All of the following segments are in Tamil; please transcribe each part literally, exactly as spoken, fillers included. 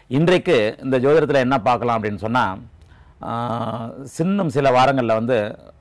இன்றைக்கு இந்த ஜோதிடத்தில் என்ன பார்க்கலாம் அப்படின்னு சொன்னால், சின்னம் சில வாரங்களில் வந்து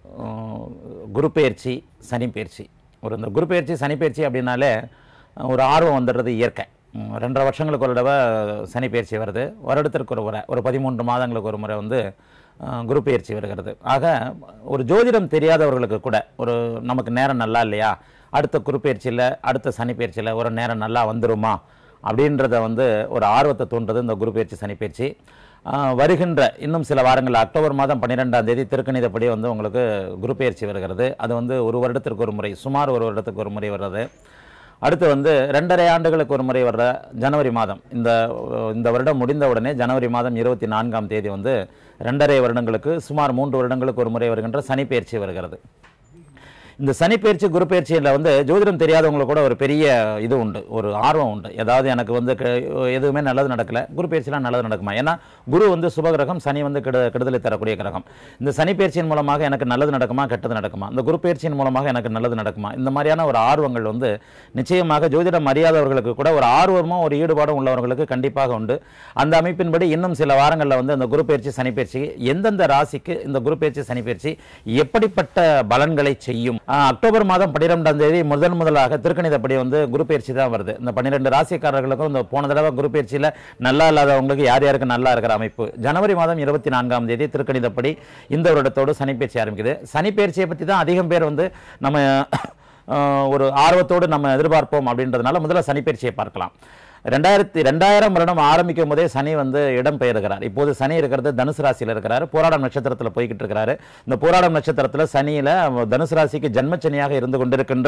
குரு பெயர்ச்சி, சனி பெயர்ச்சி. ஒரு இந்த குரு பெயர்ச்சி, சனி பெயர்ச்சி அப்படின்னாலே ஒரு ஆர்வம் வந்துடுறது இயற்கை. ரெண்டரை வருஷங்களுக்கு ஒரு தடவை சனி பெயர்ச்சி வருது, வருடத்திற்கு ஒரு முறை, ஒரு பதிமூன்று மாதங்களுக்கு ஒரு முறை வந்து குரு பெயர்ச்சி வருகிறது. ஆக ஒரு ஜோதிடம் தெரியாதவர்களுக்கு கூட ஒரு நமக்கு நேரம் நல்லா இல்லையா, அடுத்த குரு பெயர்ச்சியில் அடுத்த சனி பெயர்ச்சியில் ஒரு நேரம் நல்லா வந்துருமா அப்படின்றத வந்து ஒரு ஆர்வத்தை தூண்டுறது இந்த குரு பெயர்ச்சி, சனி பெயர்ச்சி. வருகின்ற இன்னும் சில வாரங்கள் அக்டோபர் மாதம் பன்னிரெண்டாம் தேதி திருக்கணிதப்படி வந்து உங்களுக்கு குரு பெயர்ச்சி வருகிறது. அது வந்து ஒரு வருடத்திற்கு ஒரு முறை, சுமார் ஒரு வருடத்துக்கு ஒரு முறை வர்றது. அடுத்து வந்து ரெண்டரை ஆண்டுகளுக்கு ஒரு முறை வர்ற ஜனவரி மாதம், இந்த இந்த வருடம் முடிந்த உடனே ஜனவரி மாதம் இருபத்தி நான்காம் தேதி வந்து ரெண்டரை வருடங்களுக்கு சுமார் மூன்று வருடங்களுக்கு ஒரு முறை வருகின்ற சனி பெயர்ச்சி வருகிறது. இந்த சனி பெயர்ச்சி, குரு பெயர்ச்சியில் வந்து ஜோதிடம் தெரியாதவங்களுக்கு கூட ஒரு பெரிய இது உண்டு, ஒரு ஆர்வம் உண்டு. ஏதாவது எனக்கு வந்து எதுவுமே நல்லது நடக்கலை, குரு பெயர்ச்சிலாம் நல்லது நடக்குமா? ஏன்னா குரு வந்து சுபகிரகம், சனி வந்து கெடு கெடுதலை தரக்கூடிய கிரகம். இந்த சனி பெயர்ச்சியின் மூலமாக எனக்கு நல்லது நடக்குமா, கெட்டது நடக்குமா? இந்த குரு பெயர்ச்சியின் மூலமாக எனக்கு நல்லது நடக்குமா? இந்த மாதிரியான ஒரு ஆர்வங்கள் வந்து நிச்சயமாக ஜோதிடம் அறியாதவர்களுக்கு கூட ஒரு ஆர்வமும் ஒரு ஈடுபாடும் உள்ளவர்களுக்கு கண்டிப்பாக உண்டு. அந்த அமைப்பின்படி இன்னும் சில வாரங்களில் வந்து இந்த குரு பெயர்ச்சி, சனி பெயர்ச்சி எந்தெந்த ராசிக்கு இந்த குரு பெயர்ச்சி, சனி பெயர்ச்சி எப்படிப்பட்ட பலன்களை செய்யும்? அக்டோபர் மாதம் பன்னிரெண்டாம் தேதி முதன் முதலாக திருக்கணிதப்படி வந்து குரு பெயர்ச்சி தான் வருது. இந்த பன்னிரெண்டு ராசிக்காரர்களுக்கும் இந்த போன தடவை குரு பெயர்ச்சியில் நல்லா இல்லாதவங்களுக்கு யார் யாருக்கு நல்லா இருக்கிற அமைப்பு. ஜனவரி மாதம் இருபத்தி நான்காம் தேதி திருக்கணிதப்படி இந்த வருடத்தோடு சனி பெயர்ச்சி ஆரம்பிக்குது. சனி பெயர்ச்சியை பற்றி தான் அதிகம் பேர் வந்து நம்ம ஒரு ஆர்வத்தோடு நம்ம எதிர்பார்ப்போம். அப்படின்றதுனால முதல்ல சனி பெயர்ச்சியை பார்க்கலாம். ரெண்டாயிரத்தி ரெண்டாயிரம் வருடம் ஆரம்பிக்கும் போதே சனி வந்து இடம் பெயர்கிறார். இப்போது சனி இருக்கிறது தனுசு ராசியில் இருக்கிறாரு, போராடம் நட்சத்திரத்தில் போய்கிட்டு இருக்கிறாரு. இந்த போராடம் நட்சத்திரத்தில் சனியில் தனுசு ராசிக்கு ஜன்மச்சனியாக இருந்து கொண்டிருக்கின்ற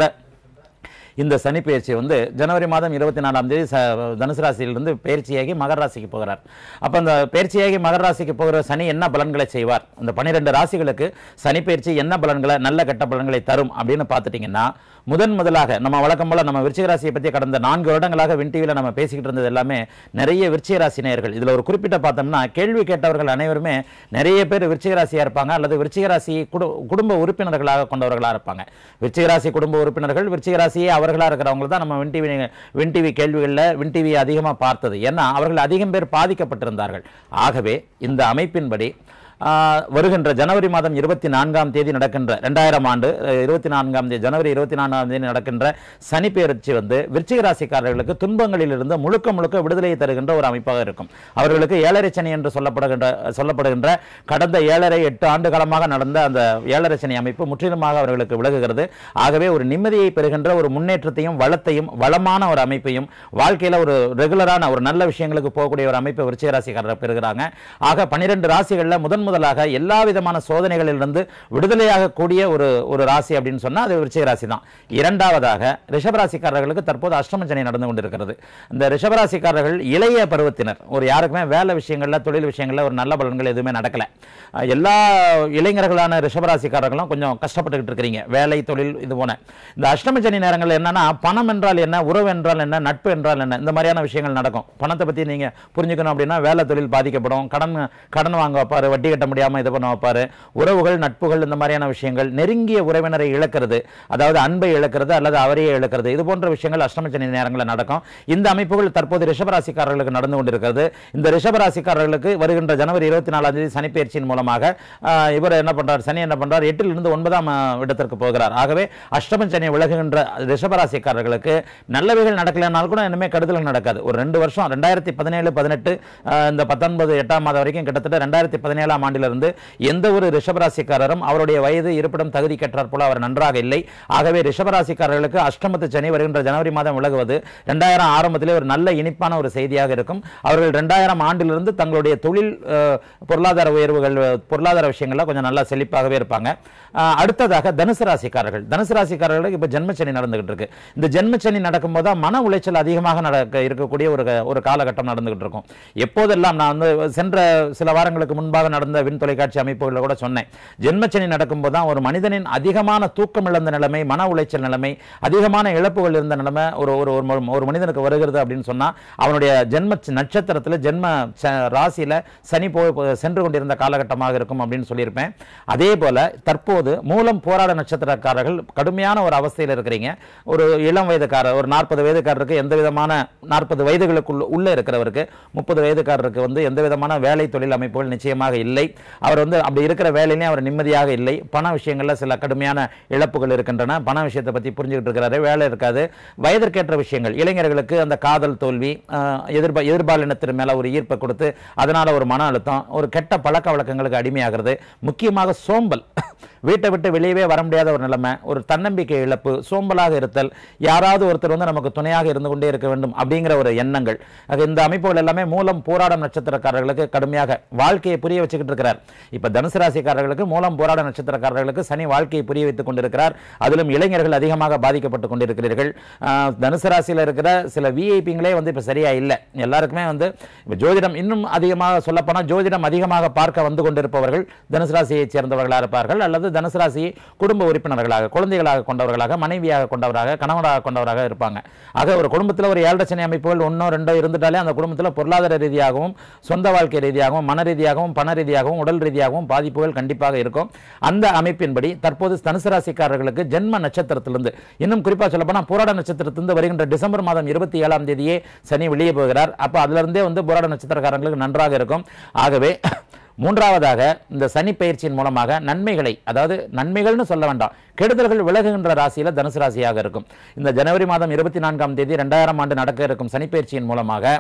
இந்த சனி பெயர்ச்சி வந்து ஜனவரி மாதம் இருபத்தி நாலாம் தேதி தனுசு ராசியிலிருந்து பயிற்சியாகி மகர ராசிக்கு போகிறார். அப்போ அந்த பயிற்சியாகி மகர ராசிக்கு போகிற சனி என்ன பலன்களை செய்வார், அந்த பன்னிரெண்டு ராசிகளுக்கு சனி பயிற்சி என்ன பலன்களை, நல்ல கெட்ட பலன்களை தரும் அப்படின்னு பார்த்துட்டிங்கன்னா, முதன் முதலாக நம்ம வழக்கம் போல நம்ம விருச்சிக ராசியை பற்றி கடந்த நான்கு வருடங்களாக வின் டிவியில் நம்ம பேசிக்கிட்டு இருந்தது எல்லாமே நிறைய விருச்சிக ராசி நேயர்கள். இதில் ஒரு குறிப்பிட்ட பார்த்தோம்னா கேள்வி கேட்டவர்கள் அனைவருமே நிறைய பேர் விருச்சிக ராசியாக இருப்பாங்க, அல்லது விருச்சிக ராசி குடும்ப உறுப்பினர்களாக கொண்டவர்களாக இருப்பாங்க. விருச்சிக ராசி குடும்ப உறுப்பினர்கள், விருச்சிக ராசியே அவர்களாக இருக்கிறவங்க தான் நம்ம வின் டிவி வின் டிவி கேள்விகளில் வின் டிவியை அதிகமாக பார்த்தது. ஏன்னா அவர்கள் அதிகம் பேர் பாதிக்கப்பட்டிருந்தார்கள். ஆகவே இந்த அமைப்பின்படி வருகின்ற ஜனவரி மாதம் இருபத்தி நான்காம் தேதி நடக்கின்ற ரெண்டாயிரம் ஆண்டு இருபத்தி நான்காம் தேதி ஜனவரி இருபத்தி நான்காம் தேதி நடக்கின்ற சனி பெயர்ச்சி வந்து விருச்சிக ராசிக்காரர்களுக்கு துன்பங்களில் இருந்து முழுக்க முழுக்க விடுதலையை தருகின்ற ஒரு அமைப்பாக இருக்கும். அவர்களுக்கு ஏழரை சனி என்று சொல்லப்படுகின்ற சொல்லப்படுகின்ற கடந்த ஏழரை எட்டு ஆண்டு காலமாக நடந்த அந்த ஏழரை சனி அமைப்பு முற்றிலுமாக அவர்களுக்கு விலகுகிறது. ஆகவே ஒரு நிம்மதியை பெறுகின்ற ஒரு முன்னேற்றத்தையும் வளத்தையும் வளமான ஒரு அமைப்பையும் வாழ்க்கையில் ஒரு ரெகுலரான ஒரு நல்ல விஷயங்களுக்கு போகக்கூடிய ஒரு அமைப்பை விருச்சிக ராசிக்காரர்கள் பெறுகிறாங்க. ஆக பன்னிரெண்டு ராசிகளில் முதன் முதலாக எல்லா விதமான சோதனைகளிலிருந்து விடுதலையாக கூடிய ஒரு ஒரு ராசி அப்படின்னு சொன்னா அது விருச்சிக ராசி தான். இரண்டாவதாக ரிஷபராசிக்காரர்களுக்கு தற்போது அஷ்டம சனி நடந்து கொண்டிருக்கிறது. இந்த ரிஷபராசிக்காரர்கள் இளைய பருவத்தினர், ஒரு யாருக்குமே வேலை விஷயங்கள்ல, தொழில் விஷயங்கள்ல ஒரு நல்ல பலன்கள் எதுவுமே நடக்கல. எல்லா இளைஞர்களான ரிஷபராசிக்காரர்களும் கொஞ்சம் கஷ்டப்பட்டுக்கிட்டு இருக்கிறீங்க, வேலை தொழில் இது போன. இந்த அஷ்டம சனி நேரங்கள் என்னன்னா, பணம் என்றால் என்ன, உறவு என்றால் என்ன, நட்பு என்றால் என்ன, இந்த மாதிரியான விஷயங்கள் நடக்கும். பணத்தை பத்தி நீங்க புரிஞ்சுக்கணும் அப்படின்னா வேலை தொழில் பாதிக்கப்படும், கடன் கடன் வாங்க வைப்பாரு, வட்டி கட்ட முடியாம இது பண்ண வைப்பாரு, உறவுகள் நட்புகள் இந்த மாதிரியான விஷயங்கள், நெருங்கிய உறவினரை இழக்கிறது, அதாவது அன்பை இழக்கிறது அல்லது அவரையே இழக்கிறது, இது போன்ற விஷயங்கள் அஷ்டம சனி நேரங்களில் நடக்கும். இந்த அமைப்புகள் தற்போது ரிஷபராசிக்காரர்களுக்கு நடந்து கொண்டிருக்கிறது. இந்த ரிஷபராசிக்காரர்களுக்கு வருகின்ற ஜனவரி இருபத்தி நாலாம் தேதி சனி பெயர்ச்சியின் மூலமாக இவர் என்ன பண்றார், சனி என்ன பண்றார், எட்டில் இருந்து ஒன்பதாம் இடத்திற்கு போகிறார். ஆகவே அஷ்டம சனி விலகுகின்ற ரிஷபராசிக்காரர்களுக்கு நல்லவைகள் நடக்கலனாலும் கூட இனிமே கெடுதல் நடக்காது. ஒரு ரெண்டு வருஷம் ரெண்டாயிரத்தி பதினேழு பதினெட்டு இந்த பத்தொன்பது எட்டாம் மாதம் வரைக்கும் கிட்டத்தட்ட ரெண்டாயிரத்தி பதினேழாம் ஆண்டிலிருந்து எந்த ஒரு ரிஷபராசிக்காரரும் அவருடைய வயது இருப்பிடம் தகுதி கற்றார் போல அவர் நன்றாக இல்லை. ஆகவே ரிஷபராசிக்காரர்களுக்கு அஷ்டமத்து சனி வருகின்ற ஜனவரி மாதம் விலகுவது ரெண்டாயிரம் ஆரம்பத்திலே ஒரு நல்ல இனிப்பான ஒரு செய்தியாக இருக்கும். அவர்கள் ரெண்டாயிரம் ஆண்டிலிருந்து தங்களுடைய தொழில் பொருளாதார உயர்வுகள், பொருளாதார விஷயங்கள்ல கொஞ்சம் நல்லா செழிப்பாகவே இருப்பாங்க. அடுத்ததாக தனுசு ராசிக்காரர்கள், தனுசு ராசிக்காரர்களுக்கு இப்ப ஜென்மச்சனி நடந்துகிட்டு இருக்கு. இந்த ஜென்மச்சனி நடக்கும் போது மன உளைச்சல் அதிகமாக நடக்க இருக்கக்கூடிய ஒரு ஒரு காலகட்டம் நடந்துகிட்டு இருக்கும். எப்போதெல்லாம் நான் வந்து சென்ற சில வாரங்களுக்கு முன்பாக நடந்த கடந்த விண் தொலைக்காட்சி அமைப்புகளில் கூட சொன்னேன். ஜென்மச்சனி நடக்கும்போது தான் ஒரு மனிதனின் அதிகமான தூக்கம் இழந்த நிலைமை, மன உளைச்சல் நிலைமை, அதிகமான இழப்புகள் இருந்த நிலைமை ஒரு ஒரு மனிதனுக்கு வருகிறது அப்படின்னு சொன்னா அவனுடைய ஜென்ம நட்சத்திரத்தில் ஜென்ம ராசியில சனி போய் சென்று கொண்டிருந்த காலகட்டமாக இருக்கும் அப்படின்னு சொல்லியிருப்பேன். அதே போல தற்போது மூலம் போராட நட்சத்திரக்காரர்கள் கடுமையான ஒரு அவஸ்தையில் இருக்கிறீங்க. ஒரு இளம் வயதுக்காரர், ஒரு நாற்பது வயதுக்காரருக்கு எந்த விதமான நாற்பது வயதுகளுக்குள்ள உள்ள இருக்கிறவருக்கு முப்பது வயதுக்காரருக்கு வந்து எந்த விதமான வேலை தொழில் அமைப்புகள் நிச்சயமாக இல்லை. அவர் வந்து அப்படி இருக்கிற வேலையிலே அவர் நிம்மதியாக இல்லை. பண விஷயங்கள்ல சில கடுமையான இழப்புகள் இருக்கின்றன. பண விஷயத்தை பத்தி புரிஞ்சுக்கிட்டு இருக்கிறாரு, வேலை இருக்காது. வயதிற்கேற்ற விஷயங்கள், இளைஞர்களுக்கு அந்த காதல் தோல்வி, எதிர்பா எதிர்பாலினத்தின் மேல ஒரு ஈர்ப்பை கொடுத்து அதனால ஒரு மன அழுத்தம், ஒரு கெட்ட பழக்க வழக்கங்களுக்கு அடிமையாகிறது. முக்கியமாக சோம்பல், வீட்டை விட்டு வெளியவே வர முடியாத ஒரு நிலைமை, ஒரு தன்னம்பிக்கை இழப்பு, சோம்பலாக இருத்தல், யாராவது ஒருத்தர் வந்து நமக்கு துணையாக இருந்து கொண்டே இருக்க வேண்டும் அப்படிங்கிற ஒரு எண்ணங்கள். இந்த அமைப்புகள் எல்லாமே மூலம் போராட நட்சத்திரக்காரர்களுக்கு கடுமையாக வாழ்க்கையை புரிய வச்சுக்கிட்டு இருக்கிறார். இப்ப தனுசு ராசிக்காரர்களுக்கு மூலம் போராட நட்சத்திரக்காரர்களுக்கு சனி வாழ்க்கையை புரிய வைத்துக் கொண்டிருக்கிறார். அதிலும் இளைஞர்கள் அதிகமாக பாதிக்கப்பட்டுக் கொண்டிருக்கிறீர்கள். தனுசு ராசியில் இருக்கிற சில விஐபிங்களே வந்து இப்ப சரியா இல்லை. எல்லாருக்குமே வந்து ஜோதிடம் இன்னும் அதிகமாக சொல்லப்போனா ஜோதிடம் அதிகமாக பார்க்க வந்து கொண்டிருப்பவர்கள் தனுசு ராசியை சேர்ந்தவர்களாக இருப்பார்கள், அல்லது தனுசு ராசியை குடும்ப உறுப்பினர்களாக, குழந்தைகளாக கொண்டவர்களாக, மனைவியாக கொண்டவராக, கணவனாக கொண்டவராக இருப்பாங்க. ஆக ஒரு குடும்பத்தில் ஒரு ஏழரை சனி அமைப்புகள் ஒன்னோ ரெண்டோ இருந்துட்டாலே அந்த குடும்பத்தில் பொருளாதார ரீதியாகவும் சொந்த வாழ்க்கை ரீதியாகவும் மன ரீதியாகவும் பண ரீதியாகவும் உடல் ரீதியாகவும் பாதிப்புகள் கண்டிப்பாக இருக்கும். அந்த அமைப்பின்படி தற்போது தனுசு ராசிக்காரர்களுக்கு ஜென்ம நட்சத்திரத்திலிருந்து, இன்னும் குறிப்பாக சொல்லப்போனால் போராட நட்சத்திரத்திலிருந்து வருகின்ற டிசம்பர் மாதம் இருபத்தி ஏழாம் தேதியே சனி வெளியே போகிறார். அப்ப அதுல இருந்தே வந்து போராட நட்சத்திரக்காரங்களுக்கு நன்றாக இருக்கும். ஆகவே மூன்றாவதாக இந்த சனி பயிற்சியின் மூலமாக நன்மைகளை, அதாவது நன்மைகள்னு சொல்ல வேண்டாம், கெடுதல்கள் விலகுகின்ற ராசியில தனுசு ராசியாக இருக்கும். இந்த ஜனவரி மாதம் இருபத்தி நான்காம் தேதி இரண்டாயிரம் ஆண்டு நடக்க இருக்கும் சனி பயிற்சியின் மூலமாக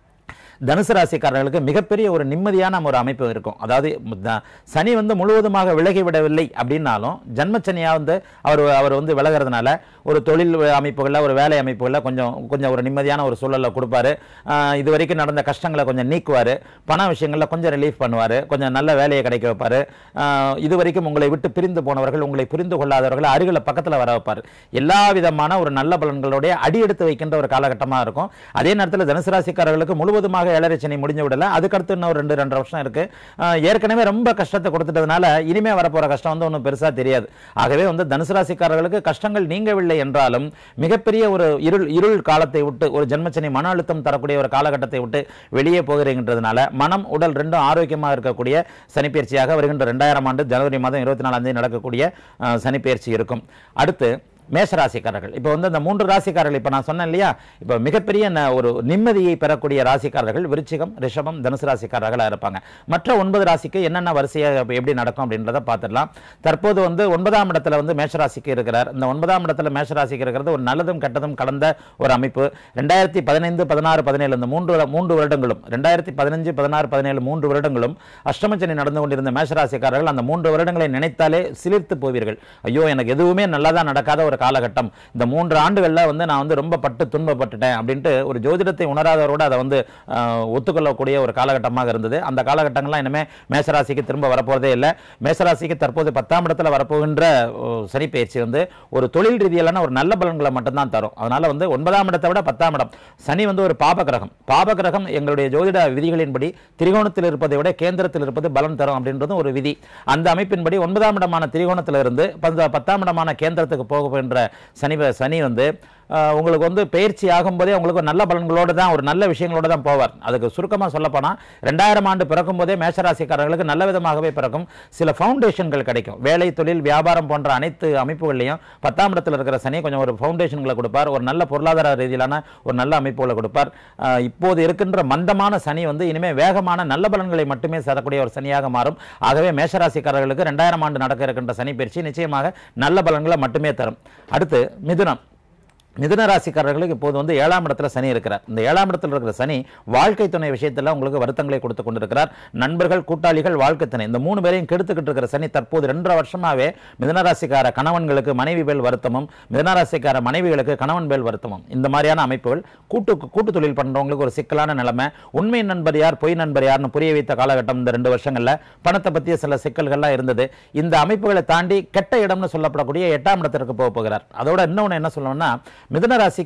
தனுசு ராசிக்காரர்களுக்கு மிகப்பெரிய ஒரு நிம்மதியான ஒரு அமைப்பு இருக்கும். அதாவது சனி வந்து முழுவதுமாக விலகி விடவில்லை அப்படின்னாலும் ஜன்மச்சனியா வந்து அவர் அவர் வந்து விலகிறதுனால ஒரு தொழில் அமைப்புகளில், ஒரு வேலை அமைப்புகளில் கொஞ்சம் கொஞ்சம் ஒரு நிம்மதியான ஒரு சூழலை கொடுப்பாரு. இது வரைக்கும் நடந்த கஷ்டங்களை கொஞ்சம் நீக்குவார். பண விஷயங்களில் கொஞ்சம் ரிலீஃப் பண்ணுவார். கொஞ்சம் நல்ல வேலையை கிடைக்க வைப்பார். இது வரைக்கும் உங்களை விட்டு பிரிந்து போனவர்கள், உங்களை புரிந்து கொள்ளாதவர்கள் அருகில் பக்கத்தில் வர வைப்பார். எல்லா விதமான ஒரு நல்ல பலன்களுடைய அடி எடுத்து வைக்கின்ற ஒரு காலகட்டமாக இருக்கும். அதே நேரத்தில் தனுசு ராசிக்காரர்களுக்கு முழுவதுமாக ஏழரை சனி முடிஞ்சு விடல. அதுக்கடுத்து இன்னும் ரெண்டு ரெண்டு வருஷம் இருக்கு. ஏற்கனவே ரொம்ப கஷ்டத்தை கொடுத்துட்டதுனால இனிமே வரப்போற கஷ்டம் வந்து ஒன்றும் பெருசா தெரியாது. ஆகவே வந்து தனுசு ராசிக்காரர்களுக்கு கஷ்டங்கள் நீங்கவில்லை என்றாலும் மிகப்பெரிய ஒரு இருள் இருள் காலத்தை விட்டு, ஒரு ஜென்மச்சனி மன அழுத்தம் தரக்கூடிய ஒரு காலகட்டத்தை விட்டு வெளியே போகிறீங்கன்றதுனால மனம் உடல் ரெண்டும் ஆரோக்கியமாக இருக்கக்கூடிய சனிப்பெயர்ச்சியாக வருகின்ற இரண்டாயிரம் ஆண்டு ஜனவரி மாதம் இருபத்தி நாலாம் தேதி நடக்கக்கூடிய சனிப்பெயர்ச்சி இருக்கும். அடுத்து மேஷராசிக்காரர்கள். இப்போ வந்து இந்த மூன்று ராசிக்காரர்கள் இப்போ நான் சொன்னேன் இல்லையா, இப்போ மிகப்பெரிய ஒரு நிம்மதியை பெறக்கூடிய ராசிக்காரர்கள் விருச்சிகம், ரிஷபம், தனுசு ராசிக்காரர்களாக இருப்பாங்க. மற்ற ஒன்பது ராசிக்கு என்னென்ன வரிசையாக எப்படி நடக்கும் அப்படின்றத பார்த்துடலாம். தற்போது வந்து ஒன்பதாம் இடத்துல வந்து மேஷராசிக்கு இருக்கிறார். இந்த ஒன்பதாம் இடத்துல மேஷராசிக்கு இருக்கிறது ஒரு நல்லதும் கெட்டதும் கலந்த ஒரு அமைப்பு. ரெண்டாயிரத்தி பதினைந்து பதினாறு பதினேழு இந்த மூன்று மூன்று வருடங்களும் ரெண்டாயிரத்தி பதினஞ்சு பதினாறு பதினேழு மூன்று வருடங்களும் அஷ்டமச்சனி நடந்து கொண்டிருந்த மேஷராசிக்காரர்கள் அந்த மூன்று வருடங்களை நினைத்தாலே சிலிர்த்து போவீர்கள். ஐயோ, எனக்கு எதுவுமே நல்லதா நடக்காத ஒரு காலகட்டம், இந்த மூன்று ஆண்டுகள்ல வந்து நான் வந்து ரொம்ப பட்டு துன்பப்பட்டுட்டேன் அப்படின்ட்டு ஒரு ஜோதிடத்தை உணராதவரோட அதை வந்து ஒத்துக்கொள்ளக்கூடிய ஒரு காலகட்டமாக இருந்தது. அந்த காலகட்டங்கள்லாம் இனிமே மேஷராசிக்கு திரும்ப வரப்போறதே இல்லை. மேஷராசிக்கு தற்போது பத்தாம் இடத்துல வரப்போகின்ற சனி பயிற்சி வந்து ஒரு தொழில் ரீதியிலான ஒரு நல்ல பலன்களை மட்டும்தான் தரும். அதனால வந்து ஒன்பதாம் இடத்தை விட பத்தாம் இடம், சனி வந்து ஒரு பாப கிரகம். பாப கிரகம் எங்களுடைய ஜோதிட விதிகளின்படி திரிகோணத்தில் இருப்பதை விட கேந்திரத்தில் இருப்பது பலம் தரும் அப்படின்றது ஒரு விதி. அந்த அமைப்பின்படி ஒன்பதாம் இடமான திரிகோணத்தில் இருந்து பத்தாம் இடமான கேந்திரத்துக்கு போக சனி சனி வந்து உங்களுக்கு வந்து பயிற்சி ஆகும்போதே உங்களுக்கு நல்ல பலன்களோடு தான், ஒரு நல்ல விஷயங்களோடு தான் போவார். அதுக்கு சுருக்கமாக சொல்லப்போனால் ரெண்டாயிரம் ஆண்டு பிறக்கும் போதே மேஷராசிக்காரர்களுக்கு நல்ல விதமாகவே பிறக்கும். சில ஃபவுண்டேஷன்கள் கிடைக்கும். வேலை, தொழில், வியாபாரம் போன்ற அனைத்து அமைப்புகள்லையும் பத்தாம் இடத்தில் இருக்கிற சனி கொஞ்சம் ஒரு ஃபவுண்டேஷன்களை கொடுப்பார். ஒரு நல்ல பொருளாதார ரீதியிலான ஒரு நல்ல அமைப்புகளை கொடுப்பார். இப்போது இருக்கின்ற மந்தமான சனி வந்து இனிமேல் வேகமான நல்ல பலன்களை மட்டுமே தரக்கூடிய ஒரு சனியாக மாறும். ஆகவே மேஷராசிக்காரர்களுக்கு ரெண்டாயிரம் ஆண்டு நடக்க இருக்கின்ற சனி பயிற்சி நிச்சயமாக நல்ல பலன்களை மட்டுமே தரும். அடுத்து மிதுனம். மிதுன ராசிக்காரர்களுக்கு இப்போது வந்து ஏழாம் இடத்துல சனி இருக்கிறார். இந்த ஏழாம் இடத்துல இருக்கிற சனி வாழ்க்கை துணை விஷயத்தில் உங்களுக்கு வருத்தங்களை கொடுத்து கொண்டிருக்கிறார். நண்பர்கள், கூட்டாளிகள், வாழ்க்கை துணை இந்த மூணு பேரையும் கெடுத்துக்கிட்டு இருக்கிற சனி தற்போது ரெண்டரை வருஷமாவே மிதுனராசிக்கார கணவன்களுக்கு மனைவி பேல் வருத்தமும், மிதுனராசிக்கார மனைவிகளுக்கு கணவன் பேல் வருத்தமும், இந்த மாதிரியான அமைப்புகள் கூட்டு கூட்டு தொழில் பண்றவங்களுக்கு ஒரு சிக்கலான நிலைமை. உண்மை நண்பர் யார், பொய் நண்பர் யார்னு புரிய வைத்த காலகட்டம் இந்த ரெண்டு வருஷங்கள்ல. பணத்தை பற்றிய சில சிக்கல்கள்லாம் இருந்தது. இந்த அமைப்புகளை தாண்டி கெட்ட இடம்னு சொல்லப்படக்கூடிய எட்டாம் இடத்திற்கு போக போகிறார். அதோட இன்னொன்று என்ன சொல்லணும்னா, மிதுன ராசிக்கு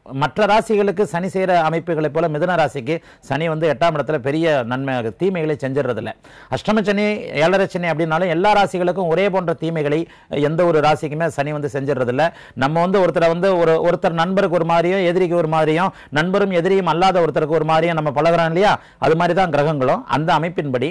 மற்ற ராசிகளுக்கு சனி செய்கிற அமைப்புகளை போல மிதுன ராசிக்கு சனி வந்து எட்டாம் இடத்துல பெரிய நன்மை தீமைகளை செஞ்சிடறதில்ல. அஷ்டம சனி ஏழரை சனி அப்படின்னாலும் எல்லா ராசிகளுக்கும் ஒரே போன்ற தீமைகளை எந்த ஒரு ராசிக்குமே சனி வந்து செஞ்சிடறதில்ல. நம்ம வந்து ஒருத்தரை வந்து ஒரு ஒருத்தர் நண்பருக்கு ஒரு மாதிரியும் எதிரிக்கு ஒரு மாதிரியும் நண்பரும் எதிரியும் அல்லாத ஒருத்தருக்கு ஒரு மாதிரியும் நம்ம பழகிறோம் இல்லையா, அது மாதிரி தான் கிரகங்களும். அந்த அமைப்பின்படி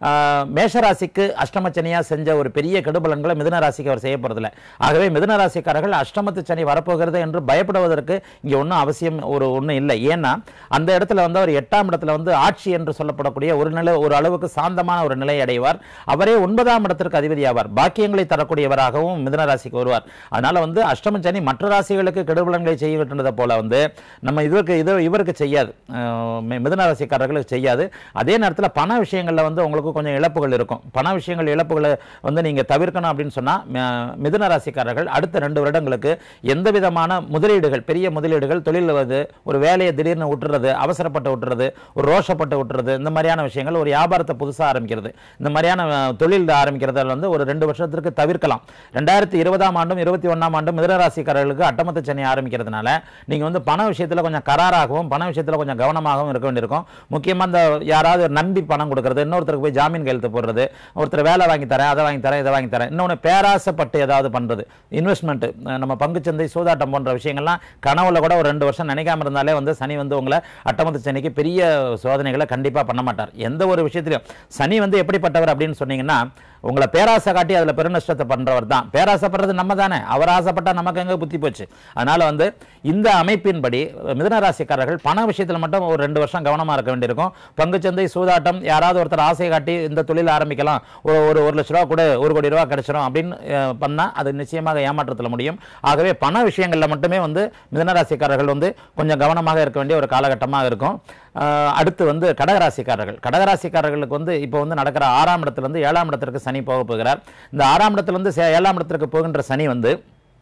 மேஷராசிக்கு அஷ்டமச்சனியா செஞ்ச ஒரு பெரிய கெடுபலன்களை மிதுன ராசிக்கு அவர் செய்ய போறதில்லை. ஆகவே மிதுன ராசிக்காரர்கள் அஷ்டமத்து சனி வரப்போகிறது என்று பயப்படுவதற்கு இங்கே ஒன்றும் அவசியம் ஒரு ஒன்றும் இல்லை. ஏன்னா அந்த இடத்துல வந்து அவர் எட்டாம் இடத்துல வந்து ஆட்சி என்று சொல்லப்படக்கூடிய ஒரு நிலை ஒரு அளவுக்கு சாந்தமான ஒரு நிலை அடைவார். அவரே ஒன்பதாம் இடத்திற்கு அதிபதி ஆவார். பாக்கியங்களை தரக்கூடியவராகவும் மிதுன ராசிக்கு வருவார். அதனால வந்து அஷ்டம சனி மற்ற ராசிகளுக்கு கெடுபலன்களை செய்கின்றதை போல வந்து நம்ம இதற்கு இது இவருக்கு செய்யாது, மிதுன ராசிக்காரர்களுக்கு செய்யாது. அதே நேரத்தில் பண விஷயங்களில் வந்து உங்களுக்கு கொஞ்சம் இழப்புகள் இருக்கும். பண விஷயங்கள் இழப்புகளை வந்து நீங்க தவிர்க்கணும் அப்படின்னு சொன்னா மிதுன ராசிக்காரர்கள் அடுத்த ரெண்டு வருடங்களுக்கு எந்த விதமான முதலீடுகள் பெரிய முதலீடுகள் தொழில் வந்து ஒரு வேலையை திடீர்னு விட்டுறது, அவசரப்பட்டு விட்டுறது, ஒரு ரோஷப்பட்டு விட்டுறது, இந்த மாதிரியான விஷயங்கள், ஒரு வியாபாரத்தை புதுசாக ஆரம்பிக்கிறது, இந்த மாதிரியான தொழில் ஆரம்பிக்கிறத வந்து ஒரு ரெண்டு வருஷத்திற்கு தவிர்க்கலாம். ரெண்டாயிரத்தி இருபதாம் ஆண்டும் இருபத்தி ஒன்னாம் ஆண்டும் மிதுன ராசிக்காரர்களுக்கு அட்டமத்து சனி ஆரம்பிக்கிறதுனால நீங்க வந்து பண விஷயத்தில் கொஞ்சம் கராராகவும் பண விஷயத்தில் கொஞ்சம் கவனமாகவும் இருக்க வேண்டியிருக்கும். முக்கியமாக இந்த யாராவது நம்பி பணம் கொடுக்கறது, இன்னொருத்தருக்கு போய் ஜாமீன் கையெழுத்து போடுறது, ஒருத்தர் வேலை வாங்கி தரேன் அதை வாங்கி தரேன் இதை வாங்கி தரேன், இன்னொன்று பேராசப்பட்டு ஏதாவது பண்றது, இன்வெஸ்ட்மெண்ட் நம்ம பங்குச்சந்தை சூதாட்டம் போன்ற விஷயங்கள்லாம் கனவுல கூட ஒரு ரெண்டு வருஷம் நினைக்காம இருந்தாலே வந்து சனி வந்து உங்களை அட்டமத்து சனிக்கு பெரிய சோதனைகளை கண்டிப்பா பண்ண மாட்டார். எந்த ஒரு விஷயத்திலும் சனி வந்து எப்படிப்பட்டவர் அப்படின்னு சொன்னீங்கன்னா உங்களை பேராசை காட்டி அதில் பெருநஷ்டத்தை பண்றவர் தான். பேராசைப்படுறது நம்ம தானே, அவர் ஆசைப்பட்டா நமக்கு எங்க புத்தி போச்சு. அதனால வந்து இந்த அமைப்பின்படி மிதுன ராசிக்காரர்கள் பண விஷயத்தில் மட்டும் ஒரு ரெண்டு வருஷம் கவனமா இருக்க வேண்டியிருக்கும். பங்குச்சந்தை சூதாட்டம் யாராவது ஒருத்தர் ஆசை காட்டி இந்த தொழில் ஆரம்பிக்கலாம், ஒரு ஒரு ஒரு லட்ச ரூபா கூட ஒரு கோடி ரூபா கிடைச்சிடும் அப்படின்னு பண்ணா அது நிச்சயமாக ஏமாற்றத்தில் முடியும். ஆகவே பண விஷயங்கள்ல மட்டுமே வந்து மிதுன ராசிக்காரர்கள் வந்து கொஞ்சம் கவனமாக இருக்க வேண்டிய ஒரு காலகட்டமாக இருக்கும். அடுத்து வந்து கடகராசிக்காரர்கள் கடகராசிக்காரர்களுக்கு வந்து இப்போ வந்து நடக்கிற ஆறாம் இடத்துல இருந்து ஏழாம் இடத்திற்கு சனி போக போகிறார். இந்த ஆறாம் இடத்துல இருந்து ஏழாம் இடத்திற்கு போகின்ற சனி வந்து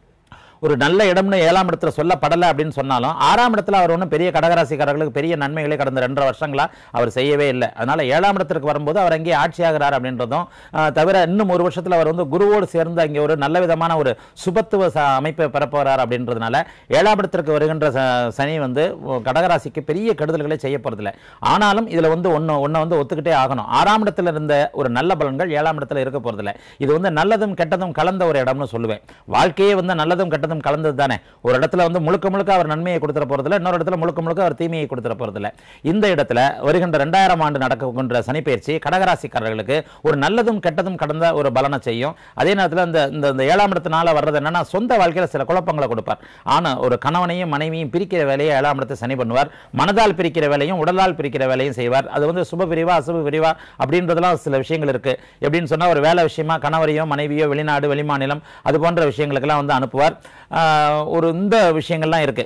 ஒரு நல்ல இடம்னு ஏழாம் இடத்துல சொல்லப்படலை அப்படின்னு சொன்னாலும் ஆறாம் இடத்துல அவர் ஒன்றும் பெரிய கடகராசிக்காரர்களுக்கு பெரிய நன்மைகளை கடந்த ரெண்டரை வருஷங்களா அவர் செய்யவே இல்லை. அதனால ஏழாம் இடத்திற்கு வரும்போது அவர் அங்கே ஆட்சியாகிறார் அப்படின்றதும் தவிர இன்னும் ஒரு வருஷத்துல அவர் வந்து குருவோடு சேர்ந்து அங்கே ஒரு நல்ல விதமான ஒரு சுபத்துவ அமைப்பை பெறப்போறார் அப்படின்றதுனால ஏழாம் இடத்திற்கு வருகின்ற சனி வந்து கடகராசிக்கு பெரிய கெடுதல்களை செய்ய போறதில்லை. ஆனாலும் இதுல வந்து ஒன்னு ஒன்ன வந்து ஒத்துக்கிட்டே ஆகணும். ஆறாம் இடத்துல இருந்த ஒரு நல்ல பலன்கள் ஏழாம் இடத்துல இருக்க போறதில்லை. இது வந்து நல்லதும் கெட்டதும் கலந்த ஒரு இடம்னு சொல்லுவேன். வாழ்க்கையே வந்து நல்லதும் கெட்டதும் கலந்தது தானே. ஒரு இடத்துல வந்து முழுக்க முழுக்க அவர் நன்மையை கொடுத்துற போறதில்லை, இன்னொரு இடத்துல முழுக்க முழுக்க அவர் தீமையை கொடுத்துற போறதில்லை. இந்த இடத்துல வருகின்ற இரண்டாயிரம் ஆண்டு நடக்கின்ற சனி பயிற்சி கடகராசிக்காரர்களுக்கு ஒரு நல்லதும் கெட்டதும் கடந்த ஒரு பலனை செய்யும். அதே நேரத்தில் இந்த இந்த ஏழாம் இடத்தினால வர்றது என்னன்னா சொந்த வாழ்க்கையில் சில குழப்பங்களை கொடுப்பார். ஆனா ஒரு கணவனையும் மனைவியும் பிரிக்கிற வேலையை ஏழாம் இடத்தை சனி பண்ணுவார். மனதால் பிரிக்கிற வேலையும் உடலால் பிரிக்கிற வேலையும் செய்வார். அது வந்து சுப பிரிவா அசுப பிரிவா அப்படின்றதுலாம் சில விஷயங்கள் இருக்கு. எப்படின்னு சொன்னா ஒரு வேலை விஷயமா கணவரையோ மனைவியோ வெளிநாடு வெளிமாநிலம் அது போன்ற விஷயங்களுக்கெல்லாம் வந்து அனுப்புவார். ஒரு இந்த விஷயங்கள்லாம் இருக்கு.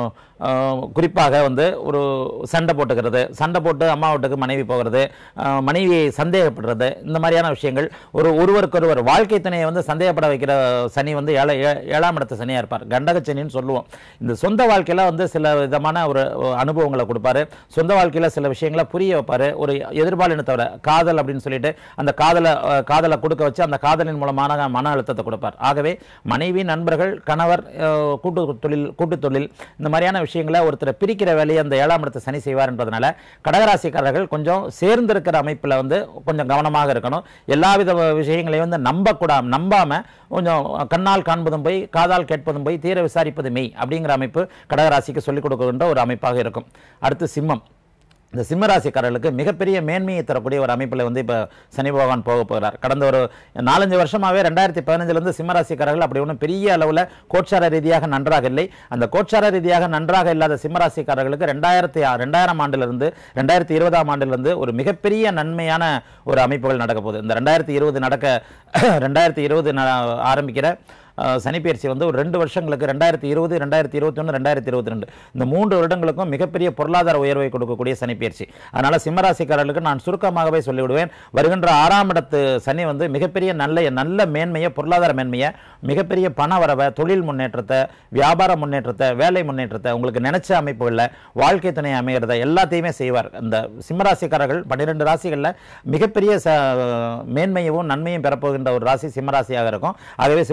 குறிப்பாக வந்து ஒரு சண்டை போட்டுக்கிறது, சண்டை போட்டு அம்மா வீட்டுக்கு மனைவி போகிறது, மனைவியை சந்தேகப்படுறது, இந்த மாதிரியான விஷயங்கள் ஒரு ஒருவருக்கொருவர் வாழ்க்கை துணையை வந்து சந்தேகப்பட வைக்கிற சனி வந்து ஏழை ஏழாம் இடத்து சனியாக இருப்பார். கண்டக சனின்னு சொல்லுவோம். இந்த சொந்த வாழ்க்கையில் வந்து சில விதமான ஒரு அனுபவங்களை கொடுப்பாரு. சொந்த வாழ்க்கையில் சில விஷயங்களை புரிய வைப்பார். ஒரு எதிர்பாலினத்தவரை காதல் அப்படின்னு சொல்லிட்டு அந்த காதலை காதலை கொடுக்க வச்சு அந்த காதலின் மூலமான மன அழுத்தத்தை கொடுப்பார். ஆகவே மனைவி, நண்பர்கள், கணவர், கூட்டு தொழில் கூட்டு தொழில் இந்த மாதிரியான விஷயங்களை ஒருத்தரை பிரிக்கிற வேலையை அந்த ஏழாம் இடத்தை சனி செய்வார் என்பதனால கடகராசிக்காரர்கள் கொஞ்சம் சேர்ந்திருக்கிற அமைப்பில் வந்து கொஞ்சம் கவனமாக இருக்கணும். எல்லாவித விஷயங்களையும் வந்து நம்பக்கூடாது, நம்பாம கொஞ்சம் கண்ணால் காண்பதும் போய் காதால் கேட்பதும் போய் தீர விசாரிப்பது மெய் அப்படிங்கிற அமைப்பு கடகராசிக்கு சொல்லிக் கொடுக்கின்ற ஒரு அமைப்பாக இருக்கும். அடுத்து சிம்மம். இந்த சிம்மராசிக்காரர்களுக்கு மிகப்பெரிய மேன்மையை தரக்கூடிய ஒரு அமைப்பில் வந்து இப்போ சனி பகவான் போக போகிறார். கடந்த ஒரு நாலஞ்சு வருஷமாகவே ரெண்டாயிரத்தி பதினஞ்சுலேருந்து சிம்மராசிக்காரர்கள் அப்படி ஒன்றும் பெரிய அளவில் கோட்சார ரீதியாக நன்றாக இல்லை. அந்த கோட்சார ரீதியாக நன்றாக இல்லாத சிம்மராசிக்காரர்களுக்கு ரெண்டாயிரத்தி ரெண்டாயிரம் ஆண்டிலிருந்து ரெண்டாயிரத்தி இருபதாம் ஆண்டிலிருந்து ஒரு மிகப்பெரிய நன்மையான ஒரு அமைப்புகள் நடக்க போகுது. இந்த ரெண்டாயிரத்தி இருபது நடக்க ரெண்டாயிரத்தி இருபது ஆரம்பிக்கிற சனிப்பெயர்ச்சி வந்து ஒரு ரெண்டு வருஷங்களுக்கு ரெண்டாயிரத்தி இருபது ரெண்டாயிரத்தி இருபத்தி ஒன்று ரெண்டாயிரத்தி இருபத்தி ரெண்டு இந்த மூன்று வருடங்களுக்கும் மிகப்பெரிய பொருளாதார உயர்வை கொடுக்கக்கூடிய சனிப்பெயர்ச்சி. அதனால சிம்மராசிக்காரர்களுக்கு நான் சுருக்கமாகவே சொல்லிவிடுவேன். வருகின்ற ஆறாம் இடத்து சனி வந்து மிகப்பெரிய நல்ல நல்ல மேன்மையை, பொருளாதார மேன்மையை, மிகப்பெரிய பண வரவை, தொழில் முன்னேற்றத்தை, வியாபார முன்னேற்றத்தை, வேலை முன்னேற்றத்தை, உங்களுக்கு நினைச்ச அமைப்புகளில் வாழ்க்கை துணை அமைகிறத எல்லாத்தையுமே செய்வார். இந்த சிம்மராசிக்காரர்கள் பன்னிரெண்டு ராசிகளில் மிகப்பெரிய மேன்மையவும் நன்மையும் பெறப்போகின்ற ஒரு ராசி சிம்மராசியாக இருக்கும். ஆகவே சிம்மராசியை பற்றி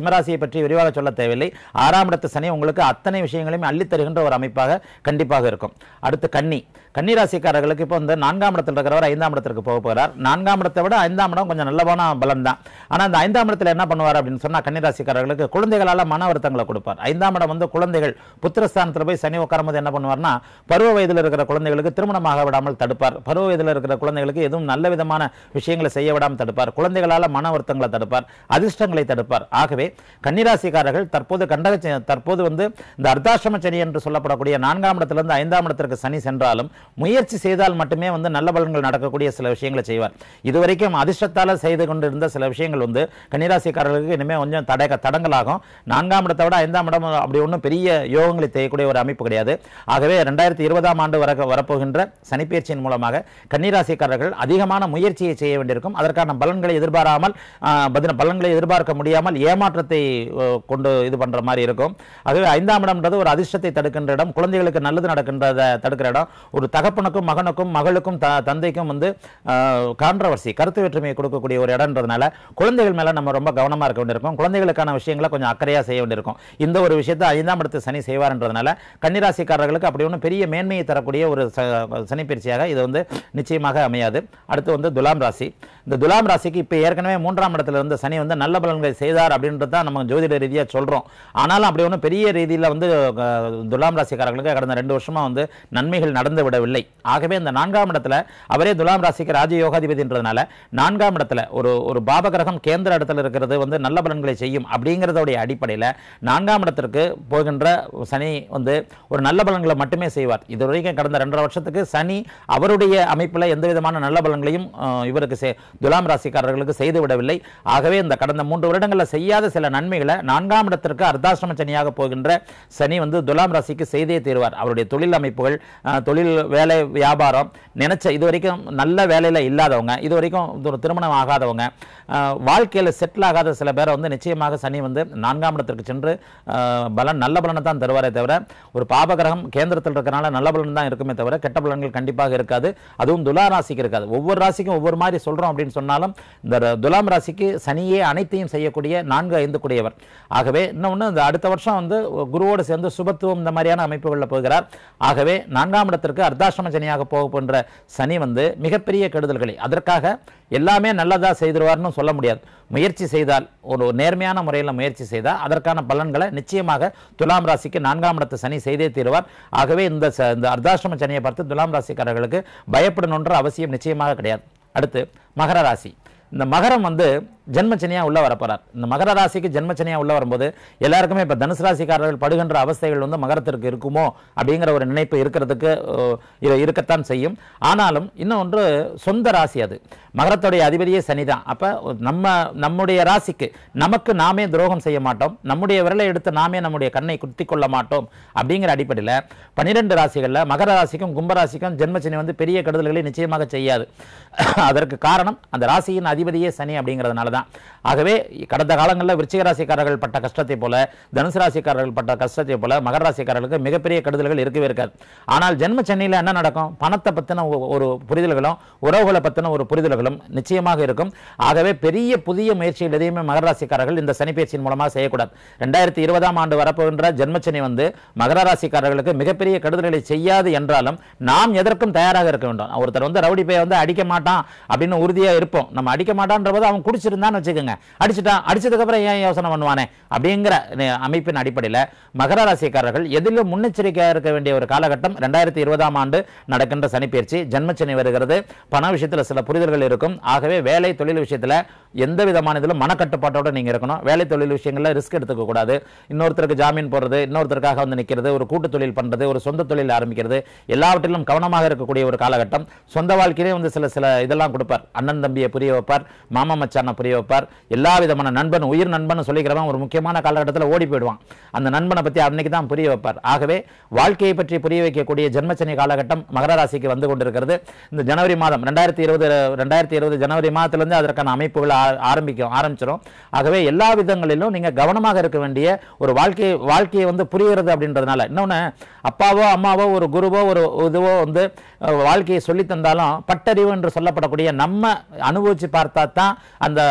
பற்றி விரிவாக சொல்ல தேவையில்லை. ஆறாம் இடத்து சனி உங்களுக்கு அத்தனை விஷயங்களையும் அள்ளித் தருகின்ற ஒரு அமைப்பாக கண்டிப்பாக இருக்கும். அடுத்து கன்னி கன்னி ராசிக்காரர்களுக்கு இப்போ வந்து நான்காம் இடத்தில் இருக்கிறவர் ஐந்தாம் இடத்திற்கு போக போகிறார். நான்காம் இடத்தை விட ஐந்தாம் இடம் கொஞ்சம் நல்லவான பலம் தான். ஆனால் அந்த ஐந்தாம் இடத்துல என்ன பண்ணுவார் அப்படின்னு சொன்னால் கன்னி ராசிக்காரர்களுக்கு குழந்தைகளால் மன வருத்தங்களை கொடுப்பார். ஐந்தாம் இடம் வந்து குழந்தைகள் புத்திரஸ்தானத்தில் போய் சனி உட்காரும்போது என்ன பண்ணுவார்னா பருவ வயதில் இருக்கிற குழந்தைகளுக்கு திருமணமாக விடாமல் தடுப்பார். பருவ வயதில் இருக்கிற குழந்தைகளுக்கு எதுவும் நல்ல விதமான விஷயங்களை செய்ய விடாமல் தடுப்பார். குழந்தைகளால் மன வருத்தங்களை தடுப்பார், அதிர்ஷ்டங்களை தடுப்பார். ஆகவே கன்னிராசிக்காரர்கள் தற்போது கண்டக தற்போது வந்து இந்த அர்த்தாசிரம சனி என்று சொல்லப்படக்கூடிய நான்காம் இடத்திலிருந்து ஐந்தாம் இடத்திற்கு சனி சென்றாலும் முயற்சி செய்தால் மட்டுமே வந்து நல்ல பலன்கள் நடக்கக்கூடிய சில விஷயங்களை செய்வார். இதுவரைக்கும் அதிர்ஷ்டத்தால் செய்து கொண்டிருந்த சில விஷயங்கள் வந்து கன்னிராசிக்காரர்களுக்கு இனிமேல் கொஞ்சம் தடை தடங்களாகும். நான்காம் இடத்தை விட ஐந்தாம் இடம் அப்படி ஒன்றும் பெரிய யோகங்களை செய்யக்கூடிய ஒரு அமைப்பு கிடையாது. ஆகவே ரெண்டாயிரத்தி இருபதாம் ஆண்டு வர வரப்போகின்ற சனிப்பெயர்ச்சியின் மூலமாக கன்னிராசிக்காரர்கள் அதிகமான முயற்சியை செய்ய வேண்டியிருக்கும். அதற்கான பலன்களை எதிர்பாராமல் பலன்களை எதிர்பார்க்க முடியாமல் ஏமாற்றத்தை கொண்டு இது பண்ற மாதிரி இருக்கும். ஆகவே ஐந்தாம் இடம்ன்றது ஒரு அதிர்ஷ்டத்தை தடுக்கின்ற இடம், குழந்தைகளுக்கு நல்லது நடக்கின்றத தடுக்கிற இடம். ஒரு தகப்பனுக்கும் மகனுக்கும் மகளுக்கும் தந்தைக்கும் வந்து கான்ட்ரவர்சி கருத்து வேற்றுமையை கொடுக்கக்கூடிய ஒரு இடம்ன்றதுனால குழந்தைகள் மேல நம்ம ரொம்ப கவனமா இருக்க வேண்டியிருக்கும். குழந்தைகளுக்கான விஷயங்களை கொஞ்சம் அக்கறையா செய்ய வேண்டியிருக்கும். இந்த ஒரு விஷயத்தை ஐந்தாம் இடத்து சனி செய்வார்ன்றதுனால கன்னிராசிக்காரர்களுக்கு அப்படி ஒன்றும் பெரிய மேன்மையை தரக்கூடிய ஒரு சனி பயிற்சியாக இது வந்து நிச்சயமாக அமையாது. அடுத்து வந்து துலாம் ராசி. இந்த துலாம் ராசிக்கு இப்போ ஏற்கனவே மூன்றாம் இடத்துல இருந்த சனி வந்து நல்ல பலன்களை செய்தார் அப்படின்றது தான் நம்ம ஜோதிட ரீதியாக சொல்றோம். ஆனாலும் அப்படி ஒன்றும் பெரிய ரீதியில் வந்து துலாம் ராசிக்காரர்களுக்கு கடந்த ரெண்டு வருஷமா வந்து நன்மைகள் நடந்து விடவில்லை. ஆகவே இந்த நான்காம் இடத்துல அவரே துலாம் ராசிக்கு ராஜயோகாதிபதின்றதுனால நான்காம் இடத்துல ஒரு ஒரு பாபகிரகம் கேந்திர இடத்துல இருக்கிறது வந்து நல்ல பலன்களை செய்யும் அப்படிங்கிறதோடைய அடிப்படையில் நான்காம் இடத்திற்கு போகின்ற சனி வந்து ஒரு நல்ல பலன்களை மட்டுமே செய்வார். இதுவரைக்கும் கடந்த ரெண்டரை வருஷத்துக்கு சனி அவருடைய அமைப்பில் எந்த விதமான நல்ல பலன்களையும் இவருக்கு துலாம் ராசிக்காரர்களுக்கு செய்து விடவில்லை. ஆகவே இந்த கடந்த மூன்று வருடங்களில் செய்யாத சில நன்மைகளை நான்காம் இடத்திற்கு அர்த்தாசிரம சனியாக போகின்ற சனி வந்து துலாம் ராசிக்கு செய்தே தீர்வார். அவருடைய தொழில் அமைப்புகள், தொழில், வேலை, வியாபாரம் நினைச்ச இதுவரைக்கும் நல்ல வேலையில் இல்லாதவங்க, இதுவரைக்கும் ஒரு திருமணம் ஆகாதவங்க, வாழ்க்கையில் செட்டில் ஆகாத சில பேரை வந்து நிச்சயமாக சனி வந்து நான்காம் இடத்திற்கு சென்று பலன் நல்ல பலனை தான் தருவாரே தவிர ஒரு பாபகிரகம் கேந்திரத்தில் இருக்கிறனால நல்ல பலன் தான் இருக்குமே தவிர கெட்ட பலன்கள் கண்டிப்பாக இருக்காது. அதுவும் துலா ராசிக்கு இருக்காது. ஒவ்வொரு ராசிக்கும் ஒவ்வொரு மாதிரி சொல்றோம் அப்படின்னு சொன்னாலும் இந்த துலாம் ராசிக்கு சனியே அனைத்தையும் செய்யக்கூடிய நான்கு ஐந்து கூடியவர். ஆகவே இன்னொன்று இந்த அடுத்த வருஷம் வந்து குருவோடு சேர்ந்து சுபத்துவம் இந்த மாதிரியான அமைப்புகளில் போகிறார். ஆகவே நான்காம் இடத்திற்கு அர்த்தாசிரம சனியாக போக போன்ற சனி வந்து மிகப்பெரிய கெடுதல்களை, அதற்காக எல்லாமே நல்லதா செய்திருவார்னு சொல்ல முடியாது. முயற்சி செய்தால், ஒரு நேர்மையான முறையில் முயற்சி செய்தால் அதற்கான பலன்களை நிச்சயமாக துலாம் ராசிக்கு நான்காம் இடத்து சனி செய்தே தீருவார். ஆகவே இந்த அர்த்தாசிரம சனியை பார்த்து துலாம் ராசிக்காரர்களுக்கு பயப்படணுன்ற அவசியம் நிச்சயமாக கிடையாது. அடுத்து மகர ராசி. இந்த மகரம் வந்து ஜென்மச்சனியா உள்ள வரப்போறார். இந்த மகர ராசிக்கு ஜென்மச்சனியா உள்ள வரும்போது எல்லாருக்குமே இப்ப தனுசு ராசிக்காரர்கள் படுகின்ற அவஸ்தைகள் வந்து மகரத்திற்கு இருக்குமோ அப்படிங்கிற ஒரு நினைப்பு இருக்கிறதுக்கு இருக்கத்தான் செய்யும். ஆனாலும் இன்னொன்று சொந்த ராசி, அது மகரத்துடைய அதிபதியே சனிதான். அப்ப நம்ம நம்முடைய ராசிக்கு நமக்கு நாமே துரோகம் செய்ய மாட்டோம், நம்முடைய விரலை எடுத்து நாமே நம்முடைய கண்ணை குத்தி கொள்ள மாட்டோம் அப்படிங்கிற அடிப்படையில் பன்னிரெண்டு ராசிகளில் மகர ராசிக்கும் கும்பராசிக்கும் ஜென்மச்சனி வந்து பெரிய கெடுதல்களை நிச்சயமாக செய்யாது. அதற்கு காரணம் அந்த ராசியின் அதிபதியே சனி அப்படிங்கிறதுனால தான். ஆகவே கடந்த காலங்களில் விருச்சிக ராசிக்காரர்கள் பட்ட கஷ்டத்தை போல, தனுசு ராசிக்காரர்கள் பட்ட கஷ்டத்தை போல மகர ராசிக்காரர்களுக்கு மிகப்பெரிய கெடுதல்கள் இருக்கவே இருக்காது. ஆனால் ஜென்ம சனியில் என்ன நடக்கும்? பணத்தை பற்றின ஒரு புரிதல்களும் உறவுகளை பற்றின ஒரு புரிதல்களும் நிச்சயமாக இருக்கும். ஆகவே பெரிய புதிய முயற்சிகள் எதையுமே மகர ராசிக்காரர்கள் இந்த சனி பயிற்சியின் மூலமாக செய்யக்கூடாது. ரெண்டாயிரத்தி இருபதாம் ஆண்டு வரப்போகின்ற ஜென்மச்சனி வந்து மகர ராசிக்காரர்களுக்கு மிகப்பெரிய கெடுதல்களை செய்யாது என்றாலும் நாம் எதற்கும் தயாராக இருக்க வேண்டும். ஒருத்தர் வந்து ரவுடி பையை வந்து அடிக்க மாட்டான் அப்படின்னு உறுதியாக இருப்போம். நம்ம அடிக்க மாட்டான்ற போது அவன் குடிச்சிருந்தான்னு வச்சுக்கோங்க, அடிச்சுட்டான், அடிச்சதுக்கு அப்புறம் ஏன் யோசனை பண்ணுவானே அப்படிங்கிற அமைப்பின் அடிப்படையில் மகர ராசிக்காரர்கள் எதிலும் முன்னெச்சரிக்கையாக இருக்க வேண்டிய ஒரு காலகட்டம் ரெண்டாயிரத்தி இருபதாம் ஆண்டு நடக்கின்ற சனிப்பெயர்ச்சி. ஜென்மச்சனி வருகிறது, பண விஷயத்தில் சில புரிதல்கள் இருக்கும். ஆகவே வேலை தொழில் விஷயத்தில் எந்த விதமான இதிலும் மனக்கட்டுப்பாட்டோடு நீங்கள் இருக்கணும். வேலை தொழில் விஷயங்களில் ரிஸ்க் எடுத்துக்க கூடாது. இன்னொருத்தருக்கு ஜாமீன் போடுறது, இன்னொருத்தருக்காக வந்து நிற்கிறது, ஒரு கூட்டு தொழில் பண்ணுறது, ஒரு சொந்த தொழில் ஆரம்பிக்கிறது, எல்லாவற்றிலும் கவனமாக இருக்கக்கூடிய ஒரு காலகட்டம். சொந்த வாழ்க்கையிலே வந்து சில சில இதெல்லாம் கொடுப்பார். அண்ணன் தம்பியை புரிய வைப்பார், மாமா மச்சான புரிய வைப்பார். எல்லா விதமான நண்பன், உயிர் நண்பன் சொல்லிக்கிறவன் ஒரு முக்கியமான காலகட்டத்தில் ஓடி போயிடுவான். அந்த நண்பனை பற்றி அன்னைக்கு தான் புரிய வைப்பார். ஆகவே வாழ்க்கையை பற்றி புரிய வைக்கக்கூடிய ஜென்மச்சனி காலகட்டம் மகர ராசிக்கு வந்து கொண்டிருக்கிறது. இந்த ஜனவரி மாதம் ரெண்டாயிரத்தி இருபது ரெண்டாயிரத்தி இருபது ஜனவரி மாதத்திலிருந்து அதற்கான அமைப்புகள் ஆரம்பிக்கும் ஆரம்பிச்சிடும். ஆகவே எல்லா விதங்களிலும் நீங்க கவனமாக இருக்க வேண்டிய ஒரு வாழ்க்கை வாழ்க்கையை வந்து புரிகிறது அப்படின்றதுனால. இன்னொன்று, அப்பாவோ அம்மாவோ ஒரு குருவோ ஒரு இதுவோ வந்து வாழ்க்கையை சொல்லி தந்தாலும் பட்டறிவு என்று சொல்லப்படக்கூடிய நம்ம அனுபவிச்சு பார்த்தா தான் அந்த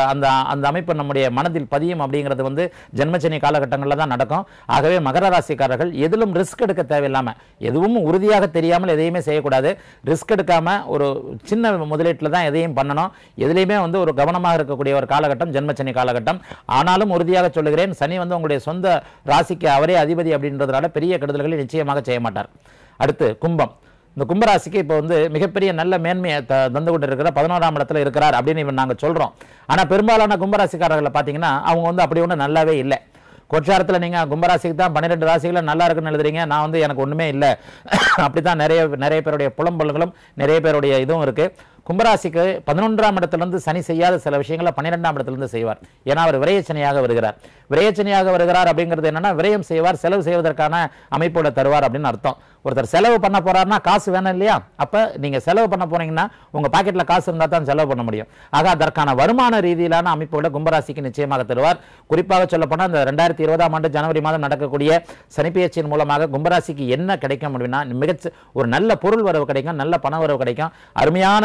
அந்த அந்த அமைப்பு நம்முடைய மனதில் பதியும் அப்படிங்கிறது வந்து ஜென்மச்சனி காலகட்டங்களில் தான் நடக்கும். ஆகவே மகர ராசிக்காரர்கள் எதிலும் ரிஸ்க் எடுக்க தேவையில்லாமல், எதுவும் உறுதியாக தெரியாமல் எதையுமே செய்யக்கூடாது. ரிஸ்க் எடுக்காம ஒரு சின்ன முதலீட்டில் தான் எதையும் பண்ணணும். எதுலையுமே வந்து ஒரு கவனமாக இருக்கக்கூடிய ஒரு காலகட்டம் ஜென்மச்சனி காலகட்டம். ஆனாலும் உறுதியாக சொல்லுகிறேன், சனி வந்து உங்களுடைய சொந்த ராசிக்கு அவரே அதிபதி அப்படின்றதுனால பெரிய கெடுதல்களை நிச்சயமாக செய்ய மாட்டார். அடுத்து கும்பம். இந்த கும்பராசிக்கு இப்போ வந்து மிகப்பெரிய நல்ல மேன்மையை தந்து கொண்டு இருக்கிற பதினோராம் இடத்துல இருக்கிறார் அப்படின்னு நாங்கள் சொல்கிறோம். ஆனால் பெரும்பாலான கும்பராசிக்காரர்களை பார்த்தீங்கன்னா அவங்க வந்து அப்படி ஒன்றும் நல்லாவே இல்லை. கோச்சாரத்தில் நீங்கள் கும்பராசிக்கு தான் பன்னிரெண்டு ராசிகளை நல்லா இருக்குன்னு எழுதுறீங்க, நான் வந்து எனக்கு ஒன்றுமே இல்லை அப்படி தான் நிறைய நிறைய பேருடைய புலம்பல்களும் நிறைய பேருடைய இதுவும் இருக்குது. கும்பராசிக்கு பதினொன்றாம் இடத்திலிருந்து சனி செய்யாத சில விஷயங்களை பன்னிரெண்டாம் இடத்திலிருந்து செய்வார். ஏன்னா அவர் விரயச்சனியாக வருகிறார். விரயச்சனியாக வருகிறார் அப்படிங்கிறது என்னன்னா விரயம் செய்வார், செலவு செய்வதற்கான அமைப்போட தருவார் அப்படின்னு அர்த்தம். ஒருத்தர் செலவு பண்ண போறாருன்னா காசு வேணும் இல்லையா? அப்ப நீங்க செலவு பண்ண போனீங்கன்னா உங்க பாக்கெட்ல காசு இருந்தா தான் செலவு பண்ண முடியும். ஆக அதற்கான வருமான ரீதியிலான அமைப்புகளை கும்பராசிக்கு நிச்சயமாக தருவார். குறிப்பாக சொல்ல போனா இந்த ரெண்டாயிரத்தி இருபதாம் ஆண்டு ஜனவரி மாதம் நடக்கக்கூடிய சனிப்பெயர்ச்சியின் மூலமாக கும்பராசிக்கு என்ன கிடைக்கும் அப்படின்னா மிகச்ச ஒரு நல்ல பொருள் வரவு கிடைக்கும், நல்ல பண வரவு கிடைக்கும், அருமையான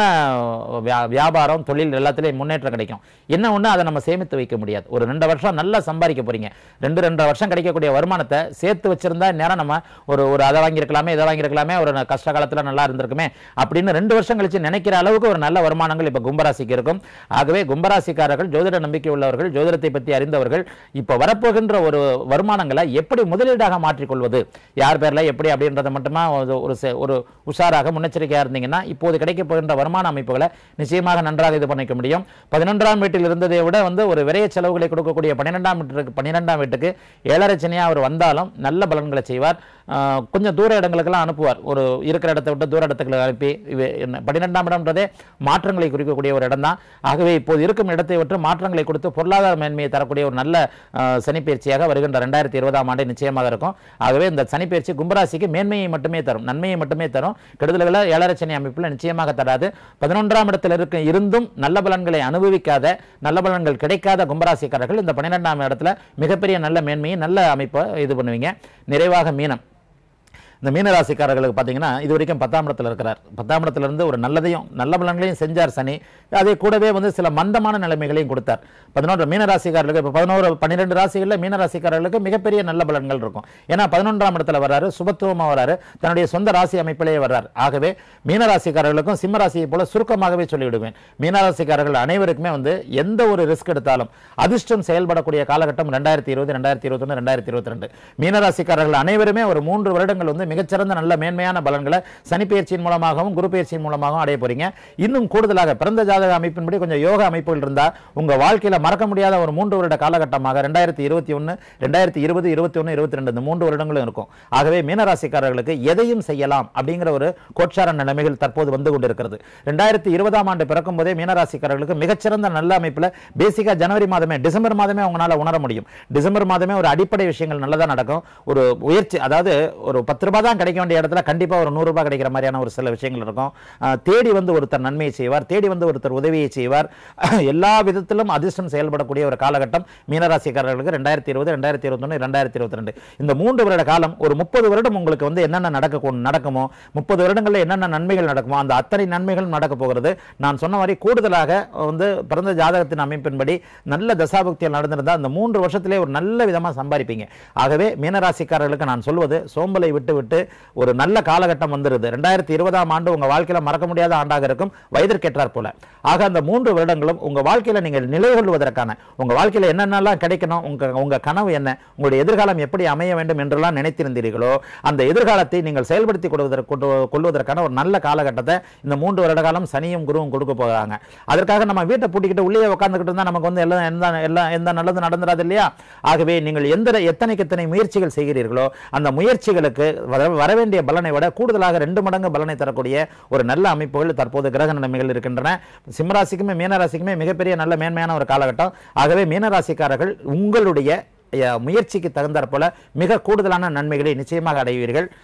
வியாபாரம் தொழில் எல்லாத்திலையும் முன்னேற்றம் கிடைக்கும். என்ன ஒண்ணு அதை நம்ம சேமித்து வைக்க முடியாது. ஒரு ரெண்டு வருஷம் நல்லா சம்பாதிக்க போறீங்க, ரெண்டு ரெண்டு வருஷம் கிடைக்கக்கூடிய வருமானத்தை சேர்த்து வச்சிருந்தா நேரம் நம்ம ஒரு ஒரு அதை வாங்கியிருக்கலாமே இதை வாங்கியிருக்கலாமே ஒரு கஷ்ட காலத்துல நல்லா இருந்திருக்குமே அப்படின்னு ரெண்டு வருஷம் கழிச்சு நினைக்கிற அளவுக்கு ஒரு நல்ல வருமானங்கள் இப்ப கும்பராசிக்கு இருக்கும். ஆகவே கும்பராசிக்காரர்கள் ஜோதிட நம்பிக்கை உள்ளவர்கள், ஜோதிடத்தை பற்றி அறிந்தவர்கள் இப்ப வரப்போகின்ற ஒரு வருமானங்களை எப்படி முதலீடாக மாற்றிக்கொள்வது, யார் பேர்ல எப்படி அப்படின்றத மட்டுமா ஒரு ஒரு உஷாராக முன்னெச்சரிக்கையா இருந்தீங்கன்னா இப்போது கிடைக்க போகின்ற வருமான அமைப்புகளை நிச்சயமாக நன்றாக இது பண்ணிக்க முடியும். பதினொன்றாம் வீட்டில் இருந்ததை விட வந்து ஒரு விரைய செலவுகளை கொடுக்கக்கூடிய பன்னிரெண்டாம் வீட்டுக்கு பன்னிரெண்டாம் வீட்டுக்கு ஏழரை சனியா அவர் வந்தாலும் நல்ல பலன்களை செய்வார். கொஞ்சம் தூர இடங்களுக்கெல்லாம் அனுப்புவார். ஒரு இருக்கிற இடத்தை விட்டு தூர இடத்துக்கு அனுப்பி பன்னிரெண்டாம் இடம்ன்றதே மாற்றங்களை குறிக்கக்கூடிய ஒரு இடம் தான். ஆகவே இப்போது இருக்கும் இடத்தை விட்டு மாற்றங்களை கொடுத்து பொருளாதார மேன்மையை தரக்கூடிய ஒரு நல்ல சனிப்பெயர்ச்சியாக வருகின்ற ரெண்டாயிரத்தி இருபதாம் ஆண்டு நிச்சயமாக இருக்கும். ஆகவே இந்த சனிப்பெயர்ச்சி கும்பராசிக்கு மேன்மையை மட்டுமே தரும், நன்மையை மட்டுமே தரும். கெடுதல்களை ஏழரை சனி அமைப்பில் நிச்சயமாக தராது. பதினொன்றாம் இடத்தில் இருக்க இருந்தும் நல்ல பலன்களை அனுபவிக்காத, நல்ல பலன்கள் கிடைக்காத கும்பராசிக்காரர்கள் இந்த பன்னிரெண்டாம் இடத்துல மிகப்பெரிய நல்ல மேன்மையை நல்ல அமைப்பை இது பண்ணுவீங்க. நிறைவாக மீனம். இந்த மீனராசிக்காரர்களுக்கு பார்த்தீங்கன்னா இது வரைக்கும் பத்தாம் இடத்துல இருக்கிறார். பத்தாம் இடத்துல இருந்து ஒரு நல்லதையும் நல்ல பலன்களையும் செஞ்சார் சனி. அதே கூடவே வந்து சில மந்தமான நிலைமைகளையும் கொடுத்தார். பதினொன்று மீனராசிக்காரர்களுக்கு இப்போ பதினோரு பன்னிரெண்டு ராசிகளில் மீனராசிக்காரர்களுக்கு மிகப்பெரிய நல்ல பலன்கள் இருக்கும். ஏன்னா பதினொன்றாம் இடத்துல வர்றாரு, சுபத்துவமாக வர்றாரு, தன்னுடைய சொந்த ராசி அமைப்பிலேயே வர்றார். ஆகவே மீனராசிக்காரர்களுக்கும் சிம்ம ராசியை போல சுருக்கமாகவே சொல்லிவிடுவேன், மீனராசிக்காரர்கள் அனைவருக்குமே வந்து எந்த ஒரு ரிஸ்க் எடுத்தாலும் அதிர்ஷ்டம் செயல்படக்கூடிய காலகட்டம் ரெண்டாயிரத்தி இருபது ரெண்டாயிரத்தி இருபத்தி ஒன்று ரெண்டாயிரத்தி இருபத்தி ரெண்டு மீனராசிக்காரர்கள் அனைவருமே ஒரு மூன்று வருடங்கள் வந்து மிகச்சிறந்த நல்ல மேன்மையான பலன்களை சனிப்பெயர்ச்சியின் மூலமாகவும் குரு பெயர்ச்சியின் மூலமாகவும் அடைய போறீங்க. இன்னும் கூடுதலாக பிறந்த ஜாதக அமைப்பின்படி கொஞ்சம் யோக அமைப்புகள் இருந்தா உங்க வாழ்க்கையில மறக்க முடியாத ஒரு மூன்று வருட காலகட்டமாக ரெண்டாயிரத்தி இருபத்தி ஒன்று ரெண்டாயிரத்தி இருபது இருபத்தி ஒன்று இருபத்தி ரெண்டு இந்த மூன்று வருடங்களும் இருக்கும். ஆகவே மீனராசிக்காரர்களுக்கு எதையும் செய்யலாம் அப்படிங்கிற ஒரு கோட்சார நிலைமைகள் தற்போது வந்து கொண்டிருக்கிறது. ரெண்டாயிரத்தி இருபதாம் ஆண்டு பிறக்கும் போதே மீனராசிக்காரர்களுக்கு மிகச்சிறந்த நல்ல அமைப்புல பேசிக்கா ஜனவரி மாதமே டிசம்பர் மாதமே உங்களால உணர முடியும். டிசம்பர் மாதமே ஒரு அடிப்படை விஷயங்கள் நல்லதா நடக்கும். ஒரு உயர்ச்சி, அதாவது ஒரு பத்து ரூபாய் தான் கிடைக்க வேண்டிய இடத்துல கண்டிப்பா ஒரு நூறு ரூபாய் கிடைக்கிற மாதிரியான ஒரு சில விஷயங்கள் இருக்கும். தேடி வந்து ஒருத்தர் நன்மையை செய்வார், தேடி வந்து ஒருத்தர் உதவியை செய்வார். எல்லா விதத்திலும் அதிர்ஷ்டம் செயல்படக்கூடிய ஒரு காலகட்டம் மீனராசிக்காரர்களுக்கு ரெண்டாயிரத்தி இருபது ரெண்டாயிரத்தி இருபத்தி ஒன்று ரெண்டாயிரத்தி இருபத்தி ரெண்டு இந்த மூன்று வருட காலம் ஒரு முப்பது வருடம் உங்களுக்கு வந்து என்னென்ன நடக்க நடக்குமோ முப்பது வருடங்களில் என்னென்ன நன்மைகள் நடக்குமோ அந்த அத்தனை நன்மைகள் நடக்க போகிறது. நான் சொன்ன மாதிரி கூடுதலாக வந்து பிறந்த ஜாதகத்தின் அமைப்பின்படி நல்ல தசாபக்தியில் நடந்திருந்தால் அந்த மூன்று வருஷத்திலே ஒரு நல்ல விதமாக சம்பாதிப்பீங்க. ஆகவே மீனராசிக்காரர்களுக்கு நான் சொல்வது சோம்பலை விட்டு விட்டு ஒரு நல்ல காலகட்டம் வந்துருது. ரெண்டாயிரத்தி இருபதாம் ஆண்டு உங்க வாழ்க்கையில மறக்க முடியாத ஆண்டாக இருக்கும், வயதிற்கேற்றார் போல. ஆக அந்த மூன்று வருடங்களும் உங்க வாழ்க்கையில நீங்கள் நிலை கொள்வதற்கான, உங்க வாழ்க்கையில என்னென்னலாம் கிடைக்கணும், உங்க உங்க கனவு என்ன, உங்களுடைய எதிர்காலம் எப்படி அமைய வேண்டும் என்றெல்லாம் நினைத்திருந்தீர்களோ அந்த எதிர்காலத்தை நீங்கள் செயல்படுத்தி கொள்வதற்கான ஒரு நல்ல காலகட்டத்தை இந்த மூன்று வருட காலம் சனியும் குருவும் கொடுக்க போகிறாங்க. அதற்காக நம்ம வீட்டை பூட்டிக்கிட்டு உள்ளே உட்கார்ந்துக்கிட்டு இருந்தா நமக்கு வந்து எல்லாம் எந்த எல்லாம் எந்த நல்லது நடந்துராது இல்லையா? ஆகவே நீங்கள் எந்த எத்தனைக்கு எத்தனை முயற்சிகள் செய்கிறீர்களோ அந்த முயற்சிகளுக்கு வரவேண்டிய பலனை விட கூடுதலாக ரெண்டு மடங்கு பலனை தரக்கூடிய ஒரு நல்ல அமைப்புகள் தற்போது கிரக நிலைமைகள் இருக்கின்றன. சிம்மராசிக்குமே மீனராசிக்குமே மிகப்பெரிய நல்ல மேன்மையான ஒரு காலகட்டம். ஆகவே மீனராசிக்காரர்கள் உங்களுடைய முயற்சிக்கு தகுந்தாற் போல மிக கூடுதலான நன்மைகளை நிச்சயமாக அடைவீர்கள்.